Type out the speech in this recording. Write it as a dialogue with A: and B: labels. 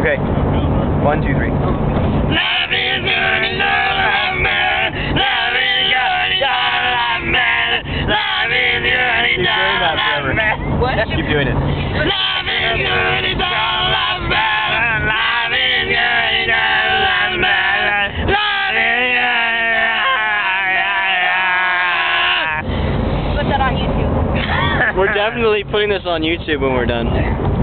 A: Okay. 1, 2, 3.
B: Love is good and all of man. Love is good and all of man. Love is good and all of man.
C: What?
A: Keep doing it.
B: Love is good and all of man. Love is good and all of man. Love is good.
C: Put that on YouTube.
D: We're definitely putting this on YouTube when we're done.